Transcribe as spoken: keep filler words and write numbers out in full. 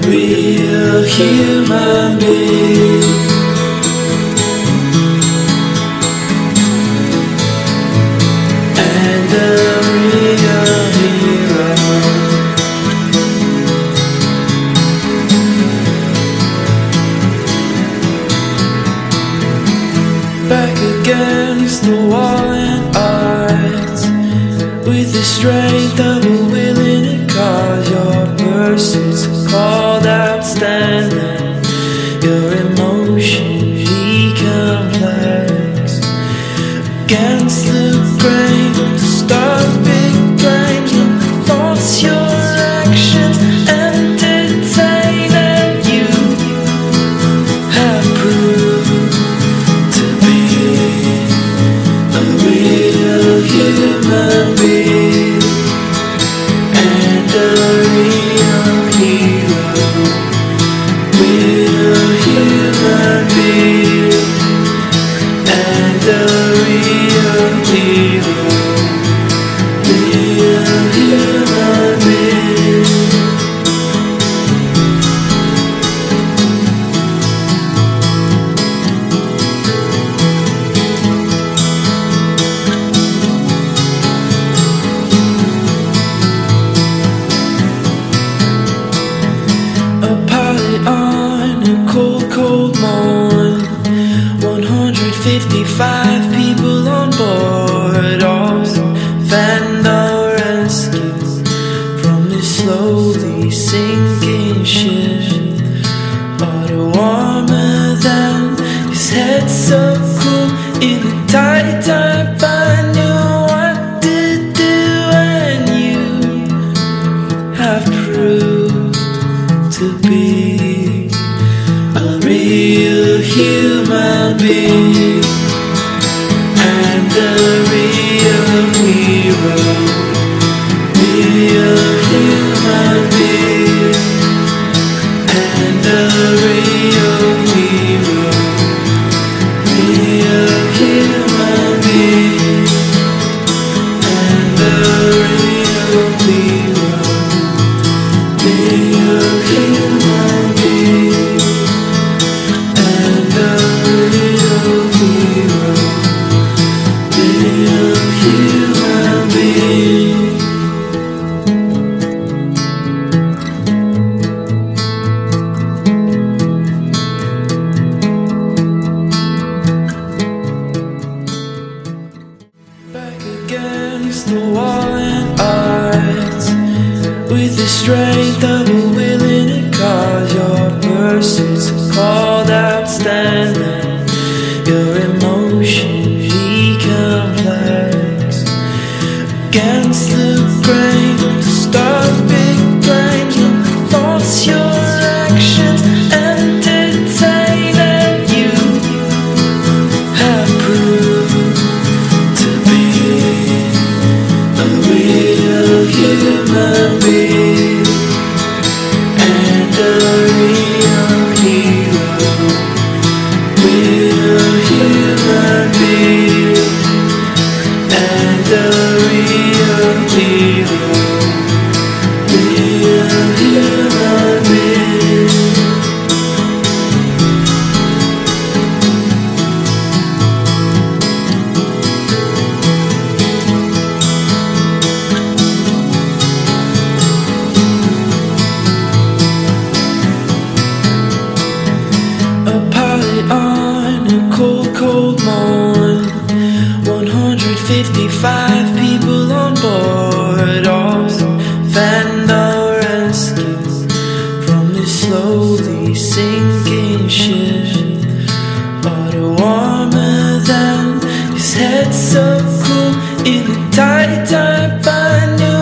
real human being. And a real hero. Back against the wall and odds, with the strength of a willing cause. Your pursuit's called outstanding, your emotionally complex. Against the grain, to start big claims, no thoughts, your actions entertain, and you have proved to be a real human being and a real hero. Real human being and a real hero. Real human being. A pilot on a cold, cold morn, one hundred fifty-five people on board, all fanned our rescue from this slowly sinking ship. Water warmer than his head, so cool in the tight time. I knew what to do, and you have proved to be a real human being and a real hero. Real human being and a real hero. Real human being and a real hero. Real human being and a real hero. Real human being. Back against the wall and odds, with the strength of a willing cause. Your pursuit's called outstanding, your emotionally complex. Against the grain, to start big claims, no thoughts, your actions entertain, and you have proved to be a real human being and a real hero. Real human being and a real hero. Real human being. A pilot on a cold, cold morn, one hundred fifty-five people on board, all fanned our rescue from this slowly sinking ship. Water warmer than his head, so cool in the tight time. I knew